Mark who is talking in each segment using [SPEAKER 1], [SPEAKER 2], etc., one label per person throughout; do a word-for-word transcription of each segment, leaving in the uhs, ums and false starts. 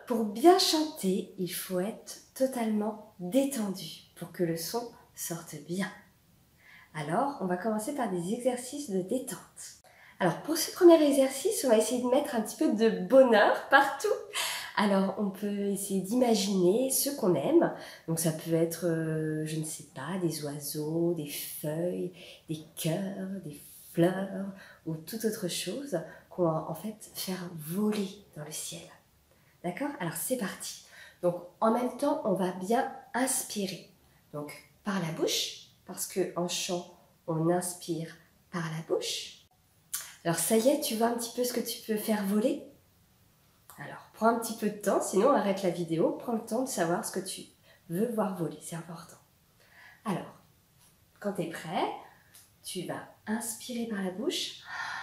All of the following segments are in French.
[SPEAKER 1] Pour bien chanter, il faut être totalement détendu pour que le son sorte bien. Alors, on va commencer par des exercices de détente. Alors, pour ce premier exercice, on va essayer de mettre un petit peu de bonheur partout. Alors, on peut essayer d'imaginer ce qu'on aime. Donc, ça peut être, euh, je ne sais pas, des oiseaux, des feuilles, des cœurs, des fleurs ou toute autre chose qu'on va en fait faire voler dans le ciel. D'accord? Alors, c'est parti. Donc, en même temps, on va bien inspirer. Donc, par la bouche, parce qu'en chant, on inspire par la bouche. Alors, ça y est, tu vois un petit peu ce que tu peux faire voler? Alors, prends un petit peu de temps, sinon arrête la vidéo. Prends le temps de savoir ce que tu veux voir voler, c'est important. Alors, quand tu es prêt, tu vas inspirer par la bouche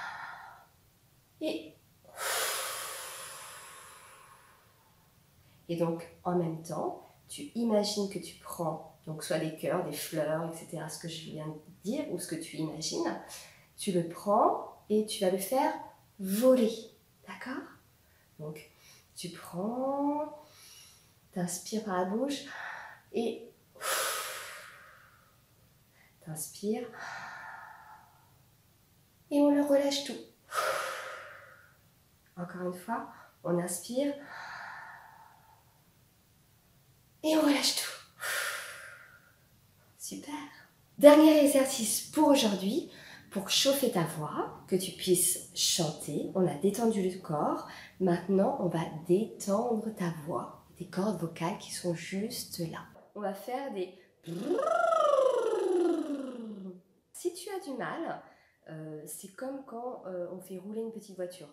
[SPEAKER 1] et... Et donc, en même temps, tu imagines que tu prends, donc soit des cœurs, des fleurs, et cetera, ce que je viens de dire, ou ce que tu imagines, tu le prends et tu vas le faire voler, d'accord? Donc, tu prends, t'inspires par la bouche et t'inspires et on le relâche tout. Encore une fois, on inspire et on relâche tout. Super. Dernier exercice pour aujourd'hui, pour chauffer ta voix, que tu puisses chanter. On a détendu le corps. Maintenant, on va détendre ta voix, tes cordes vocales qui sont juste là. On va faire des... Si tu as du mal, euh, c'est comme quand euh, on fait rouler une petite voiture.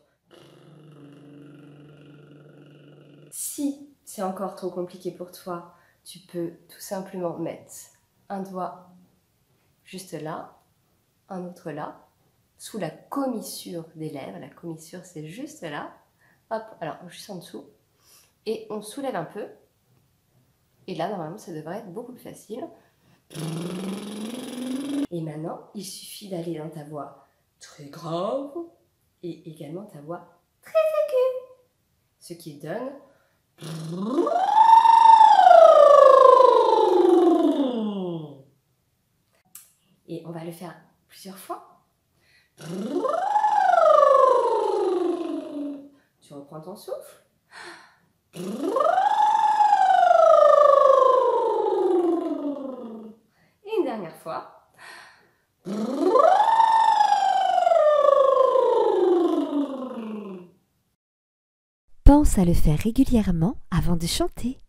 [SPEAKER 1] Si c'est encore trop compliqué pour toi, tu peux tout simplement mettre un doigt juste là, un autre là, sous la commissure des lèvres. La commissure, c'est juste là. Hop, alors juste en dessous. Et on soulève un peu. Et là, normalement, ça devrait être beaucoup plus facile. Et maintenant, il suffit d'aller dans ta voix très grave et également ta voix très aiguë. Ce qui donne... Et on va le faire plusieurs fois. Tu reprends ton souffle. Et une dernière fois.
[SPEAKER 2] Pense à le faire régulièrement avant de chanter.